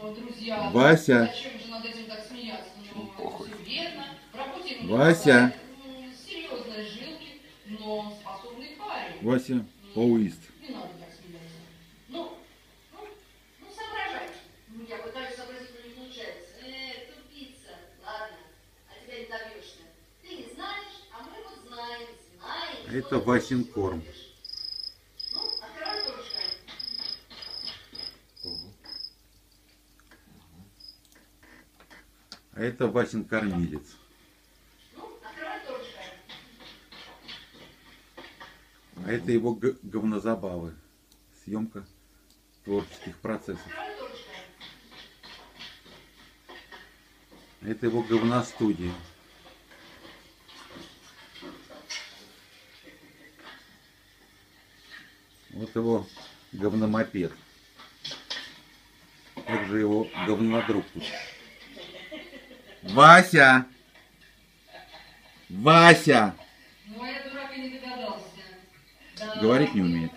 друзья. Вася. Зачем же над этим так смеяться? Ну, Похуй. все верно. Пропутин Вася. серьезные жилки, но способный парень. Вася Пауист. Не надо так смеяться. Ну, соображайте. Я пытаюсь сообразить, но не получается. Тупица. Ладно, а тебя не добьешься. Ты не знаешь, а мы вот знаем. Это Васин корм. Ну, открывай дорожка. А это Васин кормилец. Ну, открывай дорожка. А это его говнозабавы. Съемка творческих процессов. Открывай дорожка. А это его говностудия. Вот его говномопед. Как же его говнодруг тут. Вася! Вася! Ну, а я дурак и не догадался. Да. Говорить не умеет.